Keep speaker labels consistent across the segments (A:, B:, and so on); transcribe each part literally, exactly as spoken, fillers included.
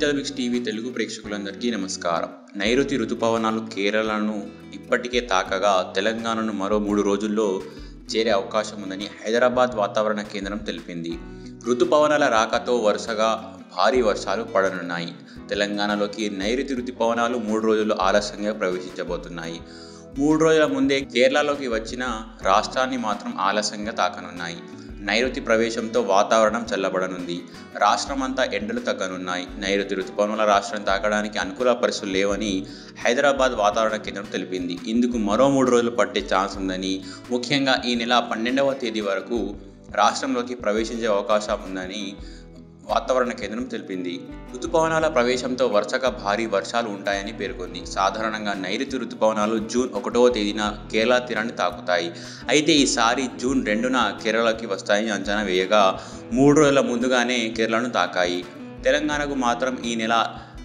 A: Digital Biks TV Telugu ప్రేక్షకులందరికీ నమస్కారం. నైరుతి రుతుపవనాలు కేరళను ఇప్పటికే తాకగా తెలంగాణను మరో మూడు రోజుల్లో చేరే అవకాశం ఉందని హైదరాబాద్ వాతావరణ కేంద్రం తెలిపింది. రుతుపవనాల రాకతో వరుసగా భారీ వర్షాలు పడనున్నాయి. తెలంగాణలోకి నైరుతి రుతుపవనాలు మూడు రోజుల్లో ఆలస్యంగా ప్రవేశించబోతున్నాయి. మూడు రోజుల ముందే కేరళలోకి వచ్చిన రాష్ట్రాన్ని మాత్రం ఆలస్యంగా తాకనున్నాయి. నైరుతి ప్రవేశంతో వాతావరణం చల్లబడనుంది. రాష్ట్రమంతా ఎండలు తగ్గనున్నాయి. నైరుతి రుతుపవనాల రాష్ట్రం తాకడానికి అనుకూల పరిస్థితులు లేవని హైదరాబాద్ వాతావరణ కేంద్రం తెలిపింది. ఇందుకు మరో మూడు రోజులు పట్టే ఛాన్స్ ఉందని, ముఖ్యంగా ఈ నెల పన్నెండవ తేదీ వరకు రాష్ట్రంలోకి ప్రవేశించే అవకాశం ఉందని వాతావరణ కేంద్రం తెలిపింది. రుతుపవనాల ప్రవేశంతో వరుసగా భారీ వర్షాలు ఉంటాయని పేర్కొంది. సాధారణంగా నైరుతి రుతుపవనాలు జూన్ ఒకటవ తేదీన కేరళ తీరాన్ని తాకుతాయి. అయితే ఈసారి జూన్ రెండున కేరళకి వస్తాయని అంచనా వేయగా మూడు రోజుల ముందుగానే కేరళను తాకాయి. తెలంగాణకు మాత్రం ఈ నెల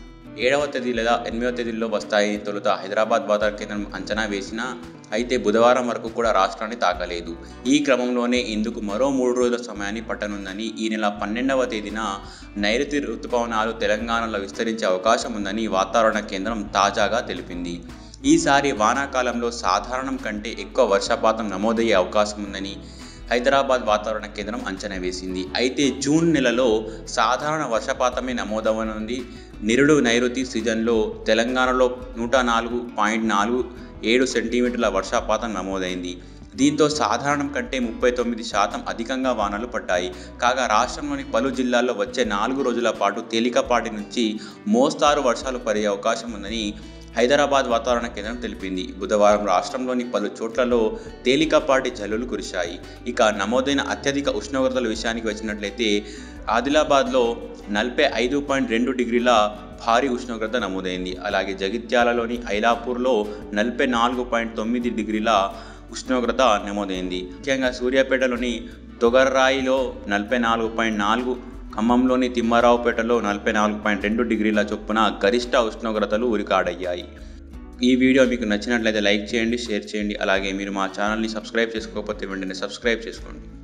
A: ఏడవ తేదీ లేదా ఎనిమిదవ తేదీలో వస్తాయని తొలుత హైదరాబాద్ వాతావరణ కేంద్రం అంచనా వేసినా అయితే బుధవారం వరకు కూడా రాష్ట్రాన్ని తాకలేదు. ఈ క్రమంలోనే ఇందుకు మరో మూడు రోజుల సమయాన్ని పట్టనుందని, ఈ నెల పన్నెండవ తేదీన నైరుతి రుతుపవనాలు తెలంగాణలో విస్తరించే అవకాశం ఉందని వాతావరణ కేంద్రం తాజాగా తెలిపింది. ఈసారి వానాకాలంలో సాధారణం కంటే ఎక్కువ వర్షపాతం నమోదయ్యే అవకాశం ఉందని హైదరాబాద్ వాతావరణ కేంద్రం అంచనా వేసింది. అయితే జూన్ నెలలో సాధారణ వర్షపాతమే నమోదవనుంది. నిరుడు నైరుతి సీజన్లో తెలంగాణలో నూట నాలుగు పాయింట్ నాలుగు ఏడు సెంటీమీటర్ల వర్షపాతం నమోదైంది. దీంతో సాధారణం కంటే ముప్పై తొమ్మిది శాతం అధికంగా వానలు పడ్డాయి. కాగా రాష్ట్రంలోని పలు జిల్లాల్లో వచ్చే నాలుగు రోజుల పాటు తేలికపాటి నుంచి మోస్తారు వర్షాలు పడే అవకాశం ఉందని హైదరాబాద్ వాతావరణ కేంద్రం తెలిపింది. బుధవారం రాష్ట్రంలోని పలు చోట్లలో తేలికపాటి జల్లులు కురిశాయి. ఇక నమోదైన అత్యధిక ఉష్ణోగ్రతల విషయానికి వచ్చినట్లయితే ఆదిలాబాద్లో నలభై ఐదు పాయింట్ రెండు డిగ్రీల భారీ ఉష్ణోగ్రత నమోదైంది. అలాగే జగిత్యాలలోని ఐలాపూర్లో నలభై నాలుగు పాయింట్ తొమ్మిది డిగ్రీల ఉష్ణోగ్రత నమోదైంది. ముఖ్యంగా సూర్యాపేటలోని తొగర్రాయిలో నలభై నాలుగు పాయింట్ నాలుగు, ఖమ్మంలోని తిమ్మారావుపేటలో నలభై నాలుగు పాయింట్ రెండు డిగ్రీల చొప్పున గరిష్ట ఉష్ణోగ్రతలు రికార్డయ్యాయి. ఈ వీడియో మీకు నచ్చినట్లయితే లైక్ చేయండి, షేర్ చేయండి. అలాగే మీరు మా ఛానల్ని సబ్స్క్రైబ్ చేసుకోకపోతే వెంటనే సబ్స్క్రైబ్ చేసుకోండి.